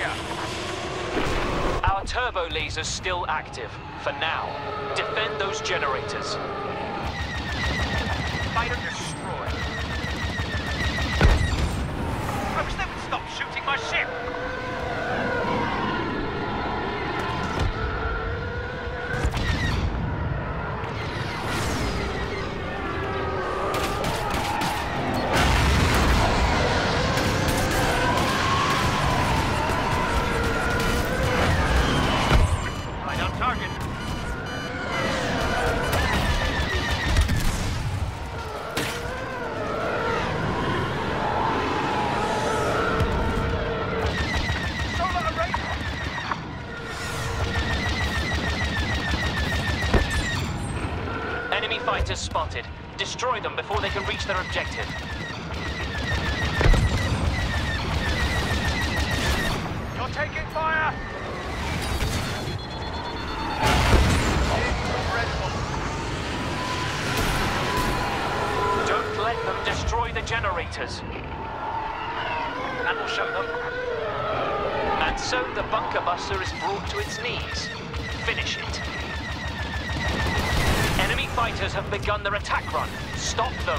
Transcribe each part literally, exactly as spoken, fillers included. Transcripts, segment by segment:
here. Our turbo laser's still active. For now. Defend those generators. Fighter destroyed. I wish they would stop shooting my ship. Fighters spotted. Destroy them before they can reach their objective. You're taking fire! Incredible! Don't let them destroy the generators. That will show them. And so the bunker buster is brought to its knees. Finish it. Enemy fighters have begun their attack run. Stop them.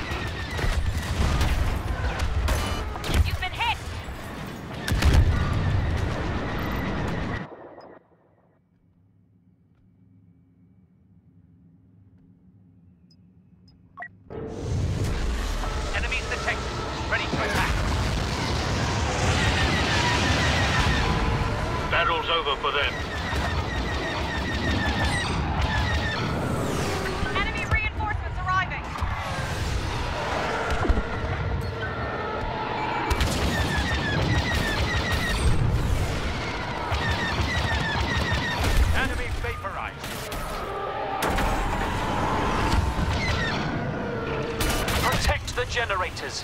You've been hit! Enemies detected. Ready to attack. Battle's over for them. Protect the generators.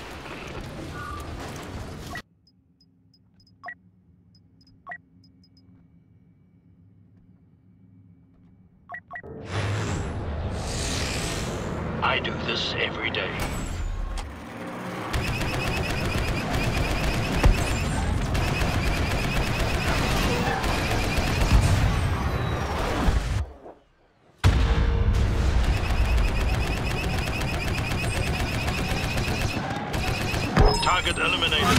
I do this every day. Target eliminated.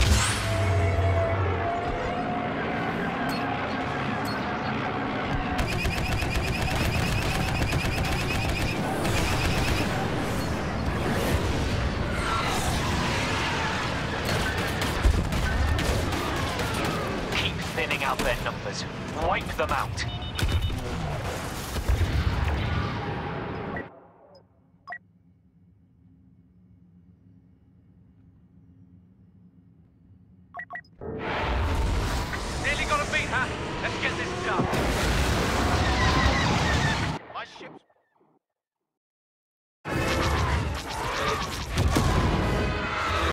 Keep thinning out their numbers. Wipe them out. Nearly got a beat, huh? Let's get this done.